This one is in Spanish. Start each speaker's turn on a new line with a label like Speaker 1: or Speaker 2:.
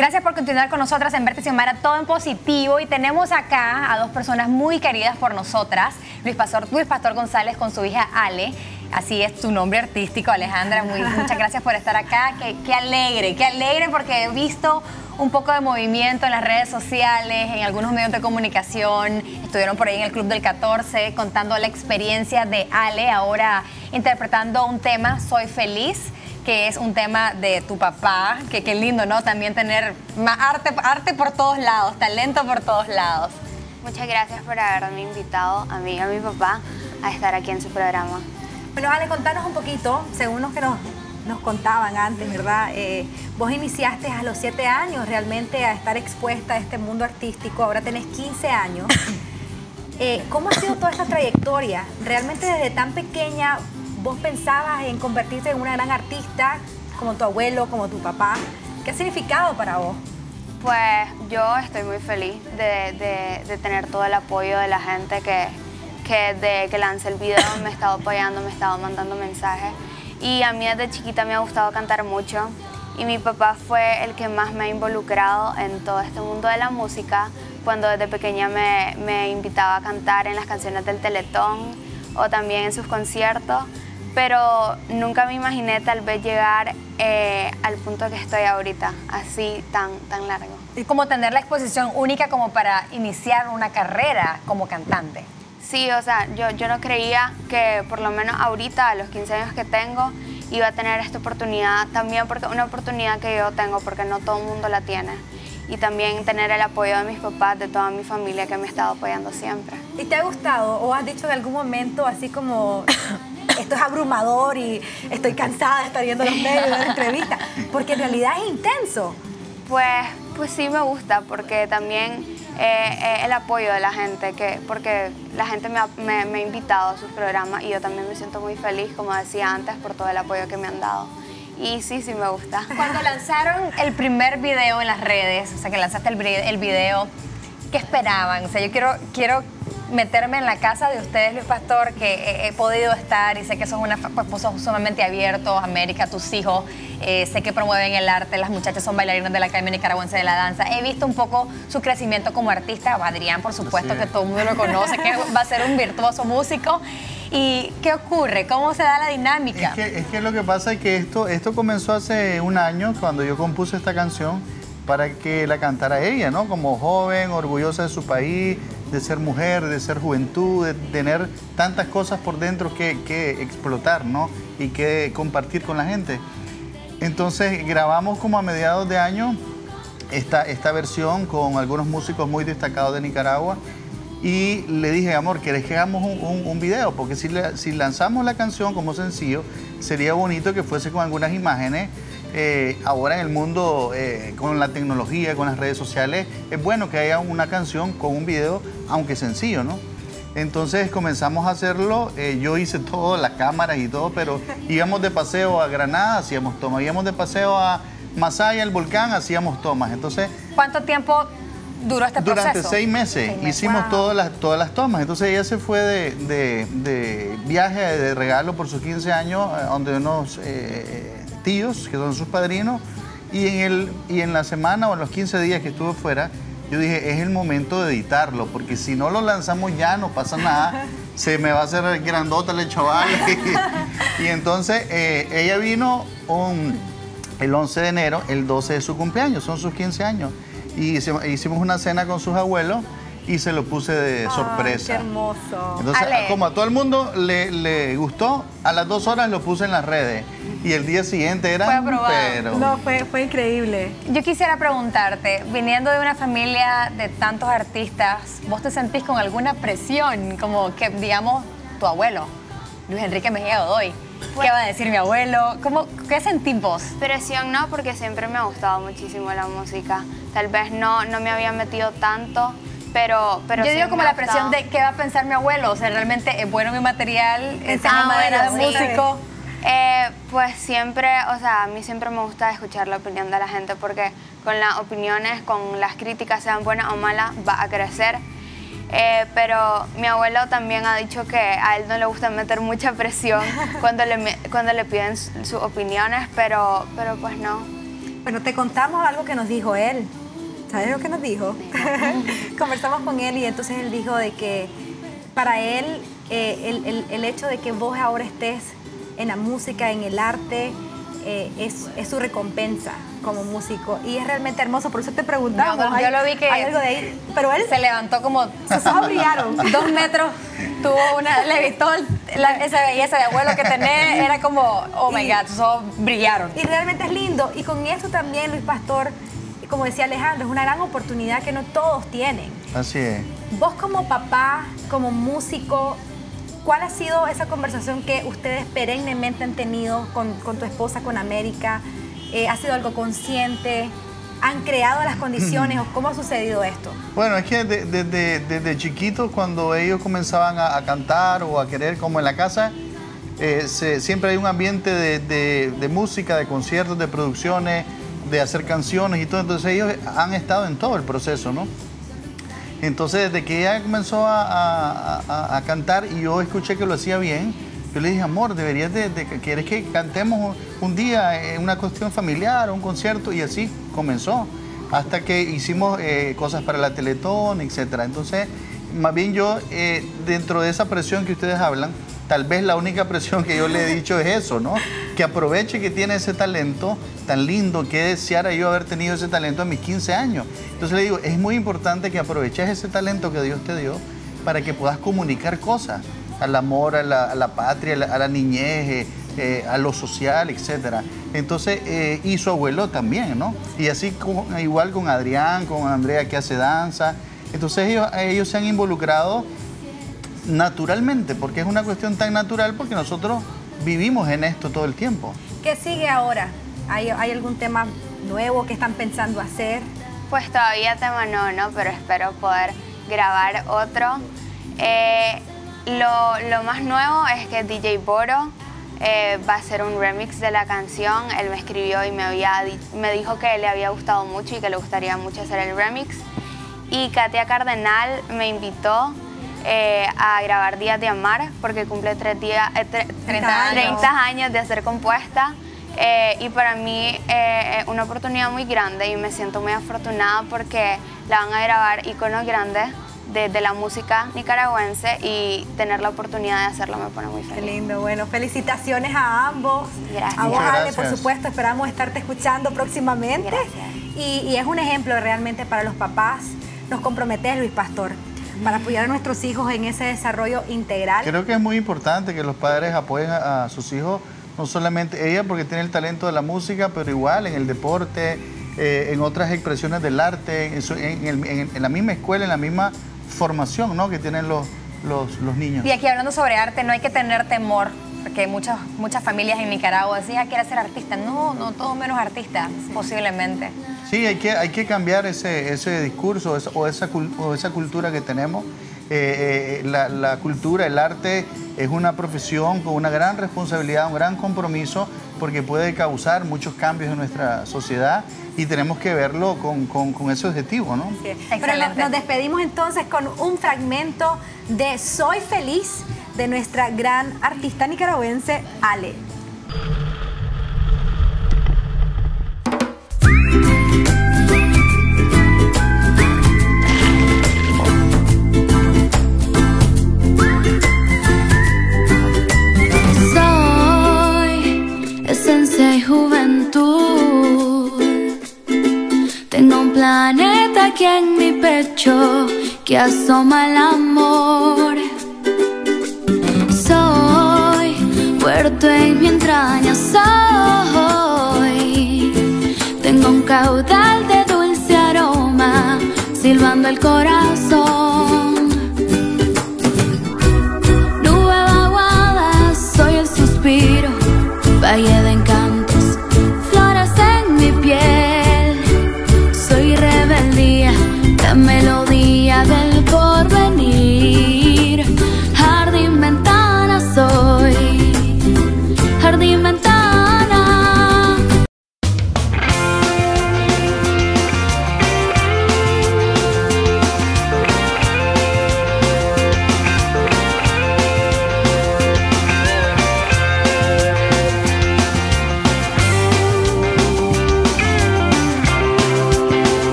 Speaker 1: Gracias por continuar con nosotras en Verte Xiomara, todo en positivo. Y tenemos acá a dos personas muy queridas por nosotras. Luis Pastor González con su hija Ale. Así es tu nombre artístico, Alejandra. Muchas gracias por estar acá. Qué alegre porque he visto un poco de movimiento en las redes sociales, en algunos medios de comunicación. Estuvieron por ahí en el Club del 14 contando la experiencia de Ale, ahora interpretando un tema, Soy Feliz, que es un tema de tu papá, que qué lindo, ¿no? También tener arte por todos lados, talento por todos lados.
Speaker 2: Muchas gracias por haberme invitado a mí y a mi papá a estar aquí en su programa.
Speaker 3: Bueno, Ale, contanos un poquito, según los que nos contaban antes, ¿verdad? Vos iniciaste a los 7 años realmente a estar expuesta a este mundo artístico, ahora tenés 15 años. ¿Cómo ha sido toda esta trayectoria? ¿Realmente desde tan pequeña vos pensabas en convertirte en una gran artista, como tu abuelo, como tu papá? ¿Qué ha significado para vos?
Speaker 2: Pues yo estoy muy feliz de tener todo el apoyo de la gente que desde que lancé el video me ha estado apoyando, me ha estado mandando mensajes. Y a mí desde chiquita me ha gustado cantar mucho. Y mi papá fue el que más me ha involucrado en todo este mundo de la música. Cuando desde pequeña me invitaba a cantar en las canciones del Teletón o también en sus conciertos. Pero nunca me imaginé tal vez llegar al punto que estoy ahorita, así tan largo.
Speaker 1: Y como tener la exposición única como para iniciar una carrera como cantante.
Speaker 2: Sí, o sea, yo no creía que por lo menos ahorita, a los 15 años que tengo, iba a tener esta oportunidad también, porque una oportunidad que yo tengo, porque no todo el mundo la tiene. Y también tener el apoyo de mis papás, de toda mi familia que me ha estado apoyando siempre.
Speaker 3: ¿Y te ha gustado o has dicho en algún momento así como esto es abrumador y estoy cansada de estar viendo los medios, de la entrevista? Porque en realidad es intenso.
Speaker 2: Pues sí me gusta, porque también el apoyo de la gente, porque la gente me ha invitado a sus programas y yo también me siento muy feliz, como decía antes, por todo el apoyo que me han dado. Y sí me gusta.
Speaker 1: Cuando lanzaron el primer video en las redes, o sea, que lanzaste el video, ¿qué esperaban? O sea, yo quiero meterme en la casa de ustedes, Luis Pastor, que he podido estar y sé que sos sumamente abierto, América, tus hijos, sé que promueven el arte, las muchachas son bailarinas de la Academia Nicaragüense de la Danza. He visto un poco su crecimiento como artista, Adrián, por supuesto, que todo el mundo lo conoce, que va a ser un virtuoso músico. ¿Y qué ocurre? ¿Cómo se da la dinámica?
Speaker 4: Es que lo que pasa es que esto comenzó hace un año, cuando yo compuse esta canción, para que la cantara ella, ¿no? Como joven, orgullosa de su país, de ser mujer, de ser juventud, de tener tantas cosas por dentro que explotar, ¿no? Y que compartir con la gente. Entonces grabamos como a mediados de año esta versión con algunos músicos muy destacados de Nicaragua y le dije, amor, ¿querés que hagamos un video? Porque si lanzamos la canción como sencillo, sería bonito que fuese con algunas imágenes. Ahora en el mundo, con la tecnología, con las redes sociales, es bueno que haya una canción con un video, aunque sencillo, ¿no? Entonces comenzamos a hacerlo, yo hice todo, las cámaras y todo, pero íbamos de paseo a Granada, hacíamos tomas, íbamos de paseo a Masaya, el volcán, hacíamos tomas. Entonces,
Speaker 1: ¿cuánto tiempo duró este proceso?
Speaker 4: Durante 6 meses hicimos todas las tomas. Entonces ella se fue de viaje, de regalo por sus 15 años, donde unos tíos, que son sus padrinos, y en la semana o en los 15 días que estuve fuera, yo dije, es el momento de editarlo, porque si no lo lanzamos ya no pasa nada, se me va a hacer grandota el chaval. Y entonces ella vino el 11 de enero, el 12 de su cumpleaños, son sus 15 años, y hicimos una cena con sus abuelos y se lo puse de sorpresa.
Speaker 3: ¡Qué hermoso!
Speaker 4: Entonces, como a todo el mundo le gustó, a las 2 horas lo puse en las redes. Y el día siguiente era pero...
Speaker 3: No, fue increíble.
Speaker 1: Yo quisiera preguntarte, viniendo de una familia de tantos artistas, ¿vos te sentís con alguna presión? Como que, digamos, tu abuelo, Luis Enrique Mejía Godoy, ¿qué va a decir mi abuelo? ¿Qué sentís vos?
Speaker 2: Presión no, porque siempre me ha gustado muchísimo la música. Tal vez no me había metido tanto, pero
Speaker 1: yo digo como la presión de qué va a pensar mi abuelo. O sea, realmente es bueno mi material, tengo madera de músico.
Speaker 2: Pues siempre, o sea, a mí siempre me gusta escuchar la opinión de la gente, porque con las opiniones, con las críticas, sean buenas o malas, va a crecer. Pero mi abuelo también ha dicho que a él no le gusta meter mucha presión cuando le piden sus opiniones, pero pues no.
Speaker 3: Bueno, te contamos algo que nos dijo él. ¿Sabes lo que nos dijo? Conversamos con él y entonces él dijo de que para él el hecho de que vos ahora estés en la música, en el arte, es su recompensa como músico y es realmente hermoso, por eso te preguntamos.
Speaker 1: No, yo lo vi que
Speaker 3: hay algo de ahí, pero él
Speaker 1: se levantó como
Speaker 3: sus ojos brillaron.
Speaker 1: 2 metros, tuvo le vi todo esa belleza de abuelo que tenés, era como, oh my God, sus ojos brillaron.
Speaker 3: Y realmente es lindo y con eso también, Luis Pastor, como decía Alejandro, es una gran oportunidad que no todos tienen.
Speaker 4: Así es.
Speaker 3: Vos como papá, como músico, ¿cuál ha sido esa conversación que ustedes perennemente han tenido con tu esposa, con América? ¿Ha sido algo consciente? ¿Han creado las condiciones o cómo ha sucedido esto?
Speaker 4: Bueno, es que desde chiquitos, cuando ellos comenzaban a cantar o a querer, como en la casa, siempre hay un ambiente de música, de conciertos, de producciones, de hacer canciones y todo. Entonces ellos han estado en todo el proceso, ¿no? Entonces, desde que ella comenzó a cantar y yo escuché que lo hacía bien, yo le dije, amor, deberías ¿quieres que cantemos un día en una cuestión familiar o un concierto? Y así comenzó, hasta que hicimos cosas para la Teletón, etc. Entonces, más bien yo, dentro de esa presión que ustedes hablan, tal vez la única presión que yo le he dicho es eso, ¿no? Que aproveche que tiene ese talento tan lindo, que deseara yo haber tenido ese talento a mis 15 años. Entonces le digo, es muy importante que aproveches ese talento que Dios te dio para que puedas comunicar cosas al amor, a la patria, a la niñez, a lo social, etc. Entonces, y su abuelo también, ¿no? Y así igual con Adrián, con Andrea que hace danza. Entonces ellos se han involucrado naturalmente, porque es una cuestión tan natural, porque nosotros vivimos en esto todo el tiempo.
Speaker 3: ¿Qué sigue ahora? ¿Hay algún tema nuevo que están pensando hacer?
Speaker 2: Pues todavía tema no, pero espero poder grabar otro. Lo más nuevo es que DJ Boro va a hacer un remix de la canción. Él me escribió y me dijo que le había gustado mucho y que le gustaría mucho hacer el remix. Y Katia Cardenal me invitó a grabar Días de Amar porque cumple 30 años de ser compuesta. Y para mí es una oportunidad muy grande y me siento muy afortunada porque la van a grabar íconos grandes de la música nicaragüense y tener la oportunidad de hacerlo me pone muy feliz.
Speaker 3: Qué lindo, bueno, felicitaciones a ambos.
Speaker 2: Gracias.
Speaker 3: A vos, Ale, por
Speaker 4: Gracias.
Speaker 3: supuesto, esperamos estarte escuchando próximamente.
Speaker 2: Gracias.
Speaker 3: Y es un ejemplo realmente para los papás. Nos comprometes, Luis Pastor, para apoyar a nuestros hijos en ese desarrollo integral.
Speaker 4: Creo que es muy importante que los padres apoyen a sus hijos, no solamente ella porque tiene el talento de la música, pero igual en el deporte, en otras expresiones del arte, en la misma escuela, en la misma formación, ¿no?, que tienen los niños.
Speaker 1: Y aquí hablando sobre arte, no hay que tener temor, porque muchas familias en Nicaragua decían, quiere ser artista. No, todo menos artista, posiblemente.
Speaker 4: Sí, hay que cambiar ese discurso o esa cultura que tenemos. La cultura, el arte es una profesión con una gran responsabilidad, un gran compromiso, porque puede causar muchos cambios en nuestra sociedad y tenemos que verlo con ese objetivo, ¿no?
Speaker 3: Sí.
Speaker 1: Excelente.
Speaker 3: Pero nos despedimos entonces con un fragmento de Soy Feliz de nuestra gran artista nicaragüense, Ale.
Speaker 5: Soy esencia y juventud. Tengo un planeta aquí en mi pecho que asoma el amor. Soy puerto en mi entraña, soy. Tengo un caudal de dulce aroma silbando el corazón.